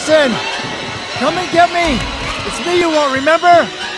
Listen! Come and get me! It's me you won't remember?